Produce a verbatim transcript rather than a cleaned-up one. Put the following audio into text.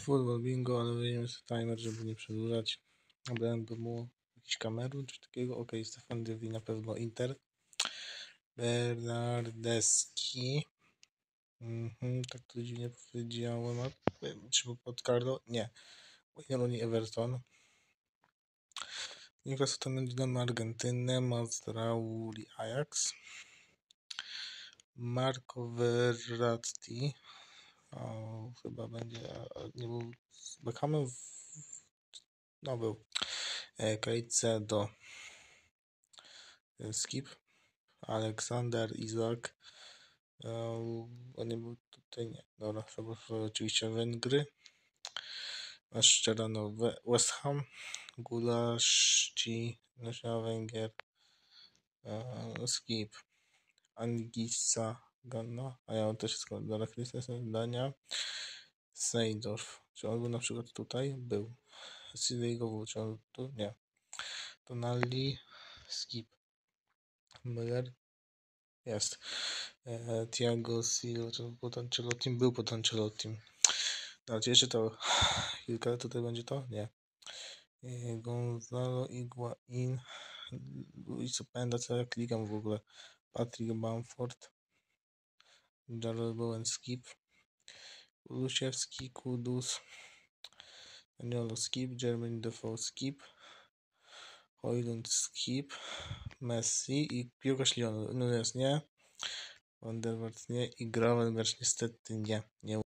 Futbol bingo, ale wyjmiemy sobie timer, żeby nie przedłużać. Obrałem by mu jakiś Kamerun, coś takiego. Ok, Stefan Dywi na pewno Inter. Bernardeski. Mhm, tak to dziwnie powiedziałem. A czy był pod Carlo? Nie. Wayne Everton. Nicolas Otamendi Argentynę. Mazraoui Ajax. Marco Verratti. O, chyba będzie, nie był z Beckhamem, w... no był. E, Caicedo, skip. Aleksander Isak, e, on nie był tutaj, nie, dobra, chyba oczywiście Węgry. Szczerano West Ham, Gulaszci, National Węgier, e, skip. Angisa Ganna, a ja on też jest dla Christensen, Dania. Seydorf, czy on był na przykład tutaj? Był. Sidejgo, czy on tu? Nie. Tonali, skip. Müller, jest. E, Thiago Silva, czy pod Ancelottim? Był pod Ancelottim. Znaczy jeszcze to kilka, tutaj będzie to? Nie. E, Gonzalo Higuain, Luis Openda, co ja klikam w ogóle. Patrick Bamford, Jarrell Bowen, skip. Lusiewski, Kudus, Daniolo, skip. Jermaine Defoe, skip. Højlund, skip. Messi i piłkarz Lyonu. Nunes nie. Van der Waart nie. I Gravenberch niestety nie. Nie